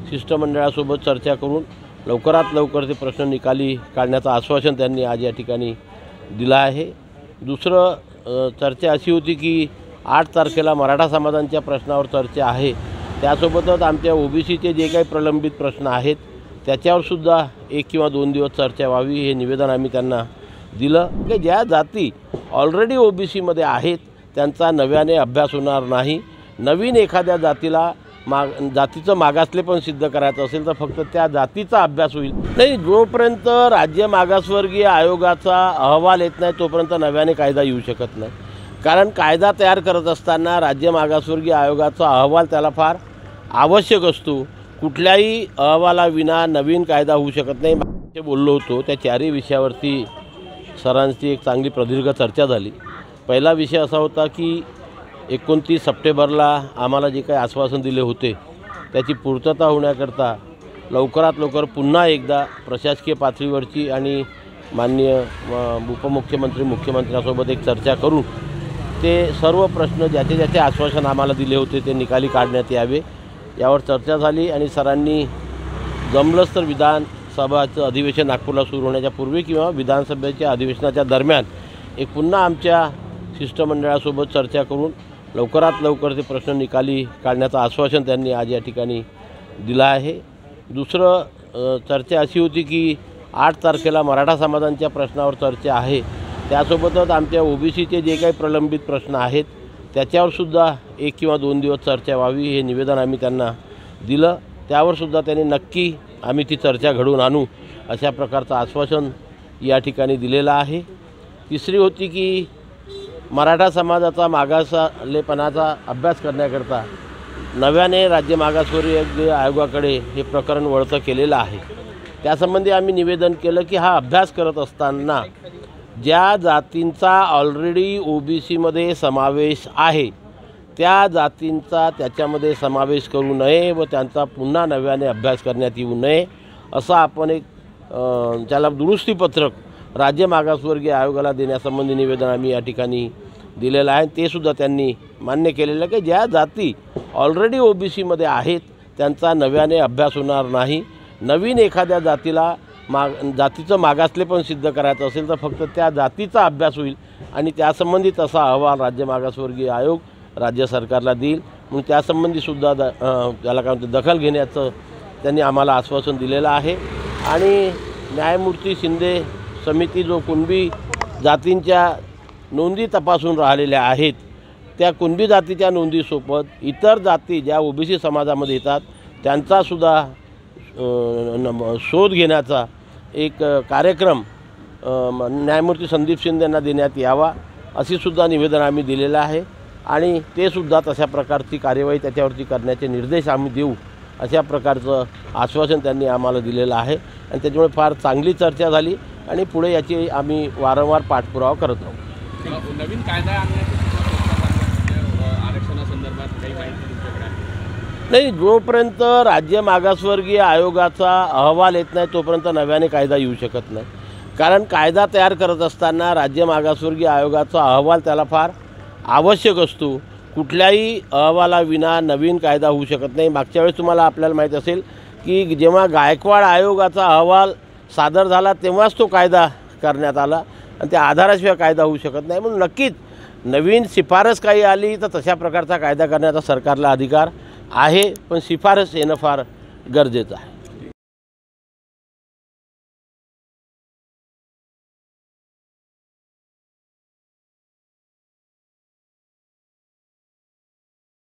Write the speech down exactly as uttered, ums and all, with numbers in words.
शिष्टमंडळासोबत चर्चा करून लवकरात लवकर ते प्रश्न निकाली काढण्याचं आश्वासन त्यांनी आज या ठिकाणी दिलं आहे। दुसरं चर्चा अशी होती की आठ तारखेला मराठा समाजांच्या प्रश्नावर चर्चा आहे, त्यासोबतच आमच्या ओबीसीचे जे काही प्रलंबित प्रश्न आहेत त्याच्यावर सुद्धा एक किंवा दोन दिवस चर्चा व्हावी हे निवेदन आम्ही त्यांना दिलं की ज्या जाती ऑलरेडी ओबीसीमध्ये आहेत त्यांचा नव्याने अभ्यास होणार नाही। नवीन एखाद्या जातीला माग जातीचं मागासलेपण सिद्ध करायचं असेल तर फक्त त्या जातीचा अभ्यास होईल। नाही, जोपर्यंत राज्य मागासवर्गीय आयोगाचा अहवाल येत नाही तोपर्यंत नव्याने कायदा येऊ शकत नाही। कारण कायदा तयार करत असताना राज्य मागासवर्गीय आयोगाचा अहवाल त्याला फार आवश्यक असतो। कुठल्याही अहवालाविना नवीन कायदा होऊ शकत नाही। ते बोललो होतो त्या चारही विषयावरती सरांची एक चांगली प्रदीर्घ चर्चा झाली। पहिला विषय असा होता की एकोणतीस सप्टेंबरला आम्हाला जे काही आश्वासन दिले होते त्याची पूर्तता होण्याकरता लवकरात लवकर पुन्हा एकदा प्रशासकीय पातळीवरची आणि माननीय उपमुख्यमंत्री मुख्यमंत्र्यांसोबत एक चर्चा करून ते सर्व प्रश्न ज्याचे ज्याचे आश्वासन आम्हाला दिले होते ते निकाली काढण्यात यावे यावर चर्चा झाली। आणि सरांनी जमलंच तर विधानसभाचं अधिवेशन नागपूरला सुरू होण्याच्या पूर्वी किंवा विधानसभेच्या अधिवेशनाच्या दरम्यान एक पुन्हा आमच्या शिष्टमंडळासोबत चर्चा करून लवकरात लवकर ते प्रश्न निकाली काढण्याचं आश्वासन त्यांनी आज या ठिकाणी दिलं आहे। दुसरं चर्चा अशी होती की आठ तारखेला मराठा समाजांच्या प्रश्नावर चर्चा आहे, त्यासोबतच आमच्या ओबीसीचे जे काही प्रलंबित प्रश्न आहेत त्याच्यावर सुद्धा एक किंवा दोन दिवस चर्चा व्हावी हे निवेदन आम्ही त्यांना दिलं। त्यावर सुद्धा त्यांनी नक्की आम्ही ती चर्चा घडवून आणू अशा प्रकारचं आश्वासन या ठिकाणी दिलेलं आहे। तिसरी होती की मराठा समाजाचा मागासलेपणाचा अभ्यास करण्याकरता नव्याने राज्य मागासवर्गीय आयोगाकडे हे प्रकरण वळतं केलेलं आहे। त्यासंबंधी आम्ही निवेदन केलं की हा अभ्यास करत असताना ज्या जातींचा ऑलरेडी ओबीसीमध्ये समावेश आहे त्या जातींचा त्याच्यामध्ये समावेश करू नये व त्यांचा पुन्हा नव्याने अभ्यास करण्यात येऊ नये असं आपण एक त्याला दुरुस्तीपत्रक राज्य मागासवर्गीय आयोगाला देण्यासंबंधी निवेदन आम्ही या ठिकाणी दिलेलं आहे। ते सुद्धा त्यांनी मान्य केलेलं की ज्या जाती ऑलरेडी ओबीसीमध्ये आहेत त्यांचा नव्याने अभ्यास होणार नाही। नवीन एखाद्या जातीला माग जातीचं मागासलेपण सिद्ध करायचं असेल तर फक्त त्या जातीचा अभ्यास होईल आणि त्यासंबंधी तसा अहवाल राज्य मागासवर्गीय आयोग राज्य सरकारला देईल। म्हणून त्यासंबंधीसुद्धा द त्याला काय म्हणते दखल घेण्याचं त्यांनी आम्हाला आश्वासन दिलेलं आहे। आणि न्यायमूर्ती शिंदे समिती जो कुणबी जातींच्या नोंदी तपासून राहिलेल्या आहेत त्या कुणबी जातीच्या नोंदीसोबत इतर जाती ज्या ओबीसी समाजामध्ये येतात त्यांचासुद्धा शोध घेण्याचा एक कार्यक्रम न्यायमूर्ती संदीप शिंदे यांना देण्यात यावा अशी सुद्धा निवेदन आम्ही दिलेलं आहे। आणि ते सुद्धा तशा प्रकारची कार्यवाही त्याच्यावरती करण्याचे निर्देश आम्ही देऊ अशा प्रकारचं आश्वासन त्यांनी आम्हाला दिलेलं आहे। आणि त्याच्यामुळे फार चांगली चर्चा झाली आणि पुढे याची आम्ही वारंवार पाठपुरावा करत राहू। नवीन कायदा आरक्षणासंदर्भात काही माहिती तुमच्याकडे? नाही, जोपर्यंत राज्य मागासवर्गीय आयोगाचा अहवाल येत नाही तोपर्यंत नव्याने कायदा येऊ शकत नाही। कारण कायदा तयार करत असताना राज्य मागासवर्गीय आयोगाचा अहवाल त्याला फार आवश्यक असतो। कुठल्याही अहवालाविना नवीन कायदा होऊ शकत नाही। मागच्या वेळेस तुम्हाला आपल्याला माहीत असेल की जेव्हा गायकवाड आयोगाचा अहवाल सादर झाला तेव्हाच तो कायदा करण्यात आला आणि त्या आधाराशिवाय कायदा होऊ शकत नाही। म्हणून नक्कीच नवीन शिफारस काही आली तर तशा प्रकारचा कायदा करण्याचा सरकारला अधिकार आहे, पण शिफारस येणं फार गरजेचं आहे।